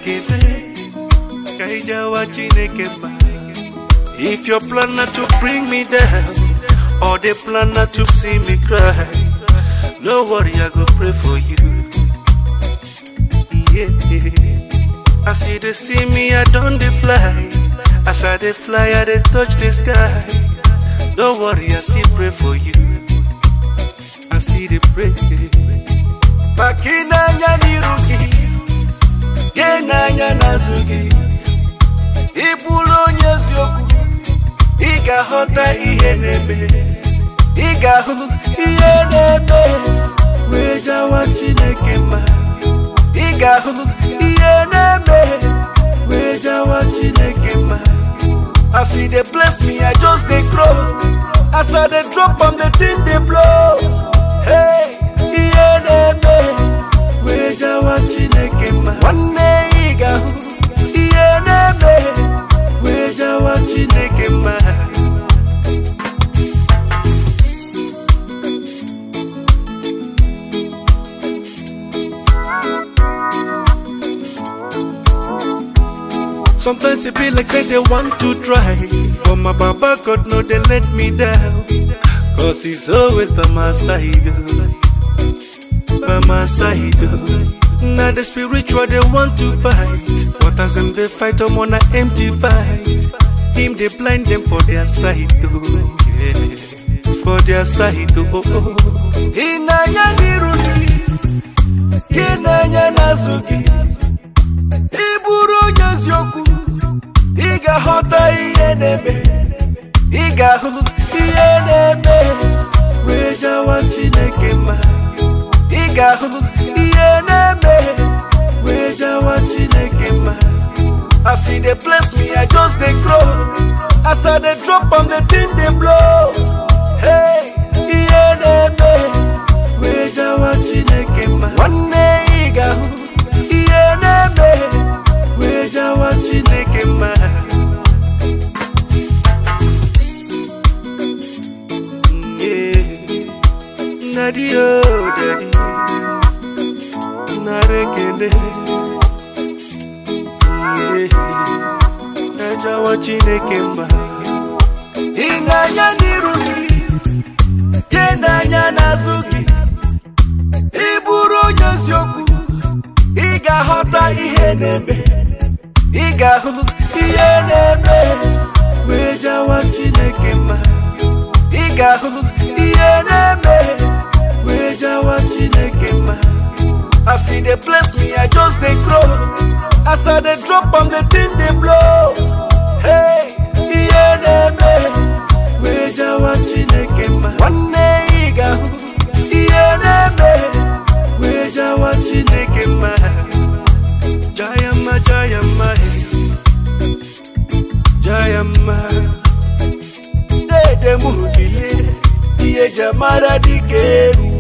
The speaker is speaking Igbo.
If your plan not to bring me down, or they plan not to see me cry, no worry, I go pray for you. Yeah. As you they see me, I don't they fly. As I they fly, I they touch the sky. Don't worry, I still pray for you. I see the pray. Bakina nyani Rudy, gena nyana zugi. Ibulo nyezioku, iga hota Iheneme, iga hu Iheneme. Weja wachineke ma, iga hu Iheneme. Weja wachineke ma. I see they bless me, I just they grow. As I they drop on the thing they blow. Hey, Iheneme. Weja wachineke ma. One day iga hu Iheneme. Weja wachineke ma. Sometimes it be like they want to try, but my Baba God know they let me down. Cause he's always by my side, by my side. Now the spiritual they want to fight, but as them they fight, I'm on an empty fight. Him they blind them for their side, yeah. For their side. Inanya Rudy, Inanya Nazuki, Iburu Nyezioku, Iga hota Iheneme, iga hu Iheneme. Weja wachineke ma, iga hu Iheneme. Weja wachineke ma. I see they bless me, I just they grow. As I they drop on the thing they blow. Hey, Iheneme. Weja wachineke ma. One day iga hu Iheneme. Weja wachineke ma. Daddy, oh daddy, narekende, Weja wachineke ma. Inanya ni Rudy, yenanya nazuki. Iburu nyezioku, iga hota Iheneme, iga hu Iheneme. Weja wachineke ma, iga hu Iheneme. Weja wachineke ma. I see they bless me, I just they grow. As I they drop on the thing they blow. Hey, Iheneme. Weja wachineke ma. One day iga hu Iheneme. Weja wachineke ma. Jayama, Jayama, Jayama. Dede mudile, iye jamara dikeru.